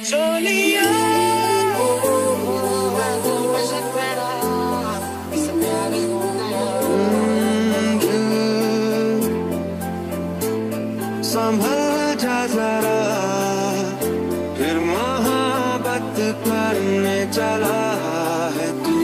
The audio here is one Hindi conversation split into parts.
चोलिया संभल जा जरा, फिर मोहब्बत करने चला है तू।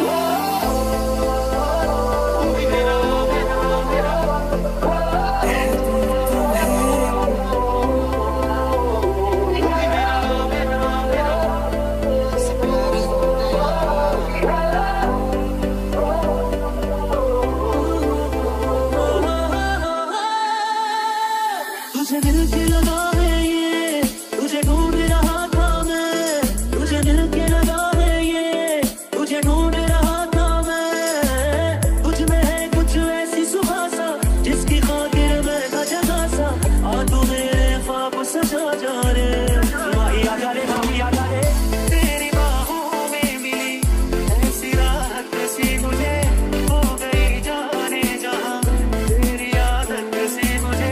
तुझे दिल के लगा है ये, तुझे ढूंढ रहा था मैं, तुझे दिल के लगा है ये, तुझे ढूंढ रहा था मैं। तुझ में है कुछ ऐसी सुहासा, जिसकी खातिर मैं था जगा सा। आ तू मेरे ख्वाब सजा जा रे, माही आ जा रे, माही आ जा रे। तेरी बाहों में मिली ऐसी राहत सी मुझे, हो गई जाने जहां तेरी आदत सी मुझे।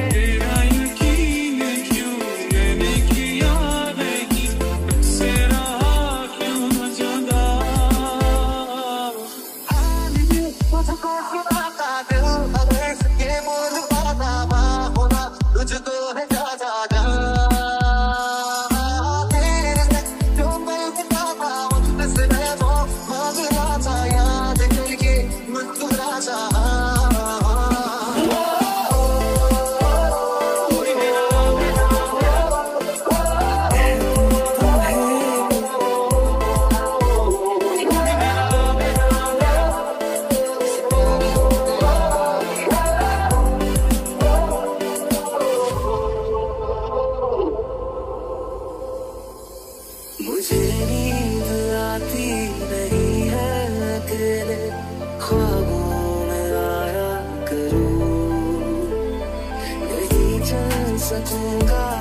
मुझे नींद आती नहीं है, अकेले ख्वाबों में आया करूं, नहीं चल सकूंगा।